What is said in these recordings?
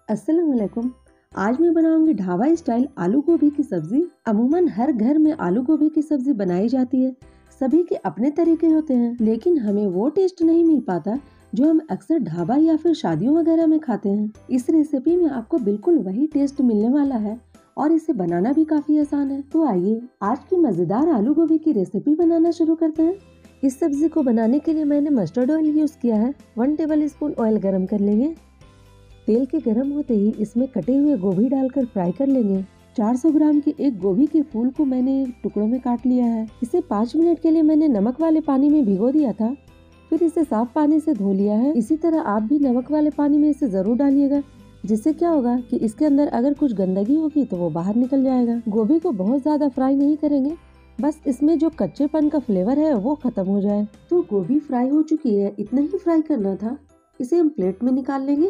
अस्सलाम वालेकुम। आज मैं बनाऊंगी ढाबा स्टाइल आलू गोभी की सब्जी। अमूमन हर घर में आलू गोभी की सब्जी बनाई जाती है। सभी के अपने तरीके होते हैं, लेकिन हमें वो टेस्ट नहीं मिल पाता जो हम अक्सर ढाबा या फिर शादियों वगैरह में खाते हैं। इस रेसिपी में आपको बिल्कुल वही टेस्ट मिलने वाला है और इसे बनाना भी काफी आसान है। तो आइए आज की मजेदार आलू गोभी की रेसिपी बनाना शुरू करते हैं। इस सब्जी को बनाने के लिए मैंने मस्टर्ड ऑयल यूज किया है। 1 टेबल स्पून ऑयल गरम कर लेंगे। तेल के गर्म होते ही इसमें कटे हुए गोभी डालकर फ्राई कर लेंगे। 400 ग्राम के एक गोभी के फूल को मैंने टुकड़ों में काट लिया है। इसे 5 मिनट के लिए मैंने नमक वाले पानी में भिगो दिया था, फिर इसे साफ पानी से धो लिया है। इसी तरह आप भी नमक वाले पानी में इसे जरूर डालिएगा, जिससे क्या होगा कि इसके अंदर अगर कुछ गंदगी होगी तो वो बाहर निकल जाएगा। गोभी को बहुत ज्यादा फ्राई नहीं करेंगे, बस इसमें जो कच्चेपन का फ्लेवर है वो खत्म हो जाए। तो गोभी फ्राई हो चुकी है, इतना ही फ्राई करना था। इसे हम प्लेट में निकाल लेंगे।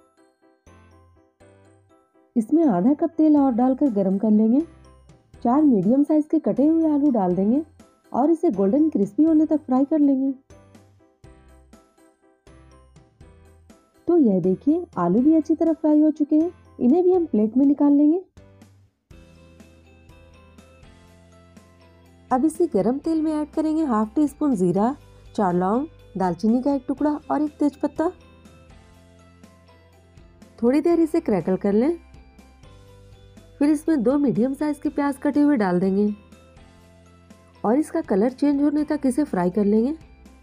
इसमें आधा कप तेल और डालकर गरम कर लेंगे। 4 मीडियम साइज के कटे हुए आलू डाल देंगे और इसे गोल्डन क्रिस्पी होने तक फ्राई कर लेंगे। तो यह देखिए, आलू भी अच्छी तरह फ्राई हो चुके हैं। इन्हें भी हम प्लेट में निकाल लेंगे। अब इसी गरम तेल में ऐड करेंगे हाफ टी स्पून जीरा, 4 लौंग, दालचीनी का 1 टुकड़ा और 1 तेजपत्ता। थोड़ी देर इसे क्रैकल कर लें। फिर इसमें 2 मीडियम साइज के प्याज कटे हुए डाल देंगे और इसका कलर चेंज होने तक इसे फ्राई कर लेंगे।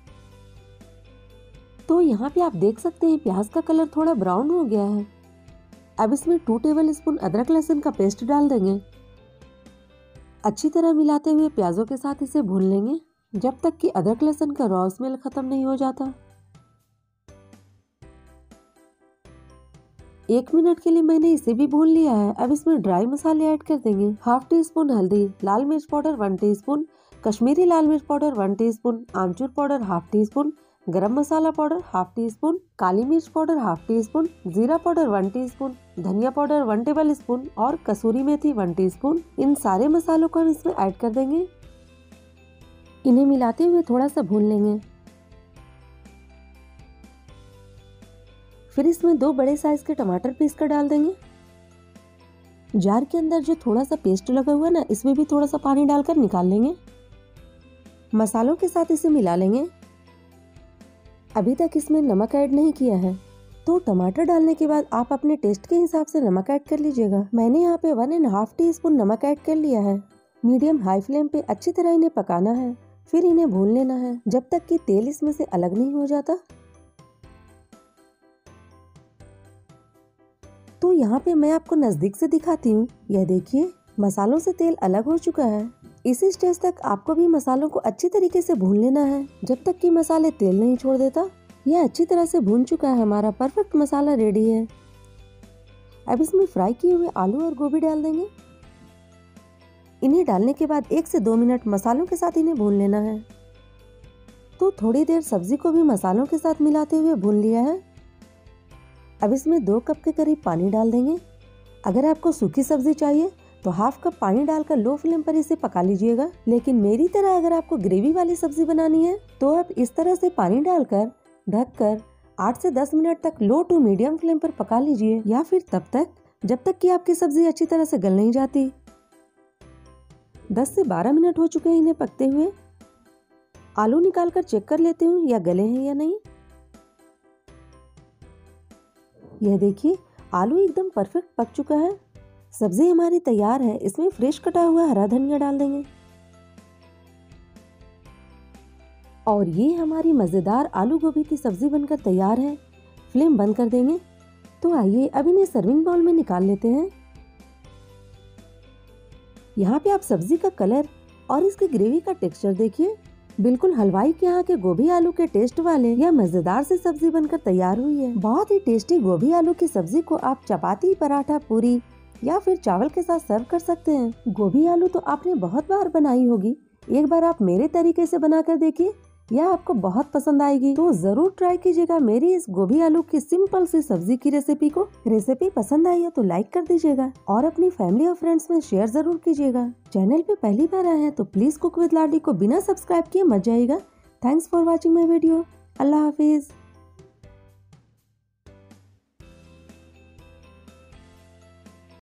तो यहाँ पे आप देख सकते हैं प्याज का कलर थोड़ा ब्राउन हो गया है। अब इसमें 2 टेबल स्पून अदरक लहसुन का पेस्ट डाल देंगे। अच्छी तरह मिलाते हुए प्याजों के साथ इसे भून लेंगे जब तक कि अदरक लहसुन का रॉ स्मेल खत्म नहीं हो जाता। 1 मिनट के लिए मैंने इसे भी भून लिया है। अब इसमें ड्राई मसाले ऐड कर देंगे। हाफ टी स्पून हल्दी, लाल मिर्च पाउडर 1 टीस्पून, कश्मीरी लाल मिर्च पाउडर 1 टीस्पून, आमचूर powder half teaspoon, garam masala powder half teaspoon, काली मिर्च पाउडर हाफ टी स्पून, जीरा पाउडर 1 टीस्पून, धनिया पाउडर 1 टेबल स्पून और कसूरी मेथी 1 टीस्पून। इन सारे मसालों को हम इसमें ऐड कर देंगे। इन्हें मिलाते हुए थोड़ा सा भून लेंगे। फिर इसमें 2 बड़े साइज के टमाटर पीस कर डाल देंगे। जार के अंदर जो थोड़ा सा पेस्ट लगा हुआ है ना, इसमें भी थोड़ा सा पानी डालकर निकाल लेंगे। मसालों के साथ इसे मिला लेंगे। अभी तक इसमें नमक ऐड नहीं किया है, तो टमाटर डालने के बाद आप अपने टेस्ट के हिसाब से नमक ऐड कर लीजिएगा। मैंने यहाँ पे 1.5 टीस्पून नमक ऐड कर लिया है। मीडियम हाई फ्लेम पे अच्छी तरह इन्हें पकाना है, फिर इन्हें भून लेना है जब तक कि तेल इसमें से अलग नहीं हो जाता। तो यहाँ पे मैं आपको नजदीक से दिखाती हूँ। यह देखिए, मसालों से तेल अलग हो चुका है। इसी स्टेज तक आपको भी मसालों को अच्छी तरीके से भून लेना है जब तक कि मसाले तेल नहीं छोड़ देता। यह अच्छी तरह से भून चुका है, हमारा परफेक्ट मसाला रेडी है। अब इसमें फ्राई किए हुए आलू और गोभी डाल देंगे। इन्हें डालने के बाद 1 से 2 मिनट मसालों के साथ इन्हें भून लेना है। तो थोड़ी देर सब्जी को भी मसालों के साथ मिलाते हुए भून लिया है। अब इसमें 2 कप के करीब पानी डाल देंगे। अगर आपको सूखी सब्जी चाहिए तो हाफ कप पानी डालकर लो फ्लेम पर इसे पका लीजिएगा। लेकिन मेरी तरह अगर आपको ग्रेवी वाली सब्जी बनानी है तो आप इस तरह से पानी डालकर ढककर 8 से 10 मिनट तक लो टू मीडियम फ्लेम पर पका लीजिए, या फिर तब तक जब तक कि आपकी सब्जी अच्छी तरह से गल नहीं जाती। 10 से 12 मिनट हो चुके हैं इन्हें पकते हुए। आलू निकाल कर चेक कर लेती हूँ या गले हैं या नहीं। यह देखिए, आलू एकदम परफेक्ट पक चुका है। सब्जी हमारी तैयार है। इसमें फ्रेश कटा हुआ हरा धनिया डाल देंगे और ये हमारी मजेदार आलू गोभी की सब्जी बनकर तैयार है। फ्लेम बंद कर देंगे। तो आइए अब इन्हें सर्विंग बाउल में निकाल लेते हैं। यहाँ पे आप सब्जी का कलर और इसकी ग्रेवी का टेक्सचर देखिए, बिल्कुल हलवाई के यहाँ के गोभी आलू के टेस्ट वाले यह मजेदार सी सब्जी बनकर तैयार हुई है। बहुत ही टेस्टी गोभी आलू की सब्जी को आप चपाती, पराठा, पूरी या फिर चावल के साथ सर्व कर सकते हैं। गोभी आलू तो आपने बहुत बार बनाई होगी, एक बार आप मेरे तरीके से बनाकर देखिए, यह आपको बहुत पसंद आएगी। तो जरूर ट्राई कीजिएगा मेरी इस गोभी आलू की सिंपल सी सब्जी की रेसिपी को। रेसिपी पसंद आई है तो लाइक कर दीजिएगा और अपनी फैमिली और फ्रेंड्स में शेयर जरूर कीजिएगा। चैनल पे पहली बार आए हैं तो प्लीज कुक विद लाडी को बिना सब्सक्राइब किए मत जाइएगा। Thanks for watching my video. अल्लाह हाफिज।